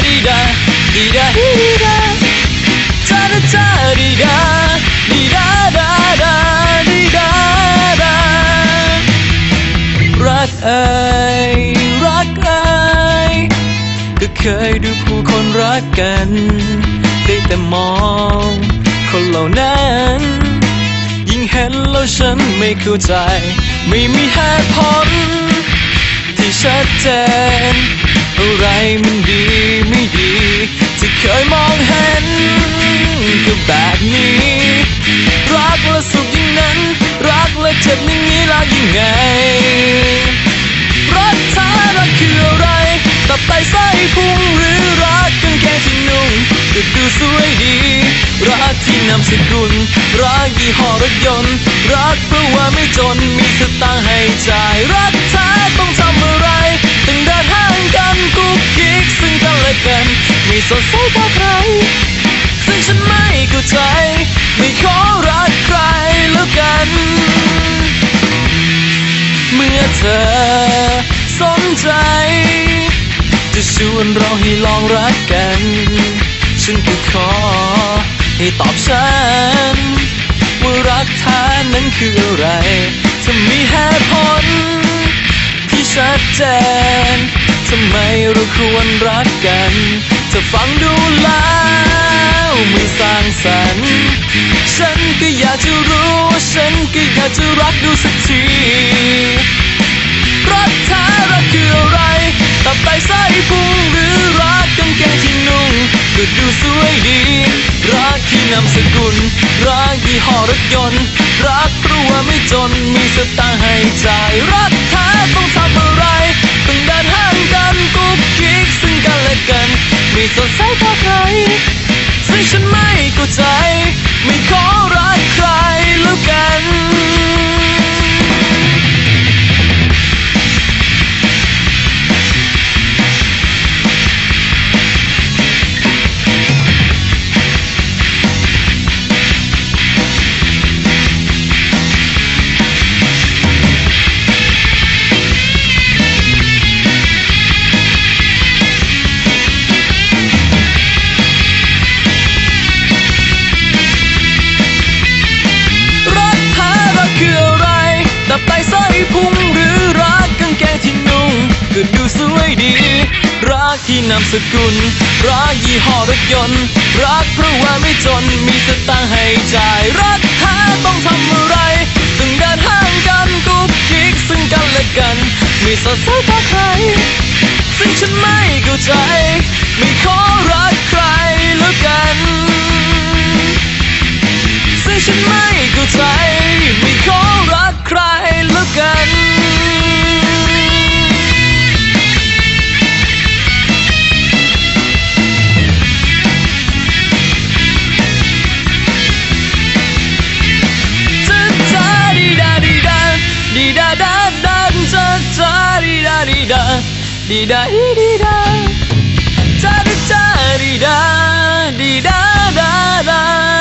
ดีดาดีดาดีดาจาดาจาดีดาดีดาดาดาดีดาดารักเอ่ยรักเอ่ยก็เคยดูผู้คนรักกันได้แต่มองคนเหล่านั้นยิ่งเห็นแล้วฉันไม่เข้าใจไม่มีเหตุผลที่ชัดเจนอะไรมันดีไม่ดีที่เคยมองเห็นก็แบบนี้รักและสุขยิ่งนั้นรักและเจ็บอย่างนี้แล้วยังไงรักแท้รักคืออะไรตับไตไส้พุงหรือรักกางเกงที่นุ่งก็ดูสวยดีรักที่นามสกุลรักยี่ห้อรถยนต์รักเพราะว่าไม่จนมีสตางค์ให้จ่ายรักแท้ต้องทำอะไรต้องเดินห่างกันกุ๊กกิ๊กซึ่งกันและกันไม่สนใจกับใครซึ่งฉันไม่เข้าใจไม่ขอรักใครแล้วกันเมื่อเธอสนใจจะชวนเราให้ลองรักกันฉันก็ขอให้ตอบฉันว่ารักแท้นั้นคืออะไรถ้ามีเหตุผลที่ชัดเจนทำไมเราควรรักกันถ้าฟังดูแล้วไม่สร้างสรรค์ฉันก็อยากจะรู้ฉันก็อยากจะรักดูสักทีรักแท้รักคืออะไรตับไตไส้พุงหรือรักกางเกงที่นุ่งก็ดูสวยดีรักที่นามสกุลรักยี่ห้อรถยนต์รักเพราะว่าไม่จนมีสตางค์ให้จ่ายรักแท้ต้องทำอะไรต้องเดินห่างกันกุ๊กกิ๊กซึ่งกันและกันไม่สนใจกับใครซึ่งฉันไม่เข้าใจไม่ขอรักใครแล้วกันตับไตไส้พุงหรือรักกางเกงที่นุ่งก็ดูสวยดีรักที่นามสกุลรักยี่ห้อรถยนต์รักเพราะว่าไม่จนมีสตางค์ให้จ่ายรักแท้ต้องทำอะไรต้องเดินห่างกันกุ๊กกิ๊กซึ่งกันและกันไม่สนใจกับใครซึ่งฉันไม่เข้าใจไม่ขอรักใครแล้วกันซึ่งฉันไม่เข้าใจไม่ขอรักใครแล้วกันจ้าจ้าดีดาดีดาดีดาดาดาจ้าจ้าดีดาดีดาดีดาดีดาจ้าจ้าดีดาดีดาดาดา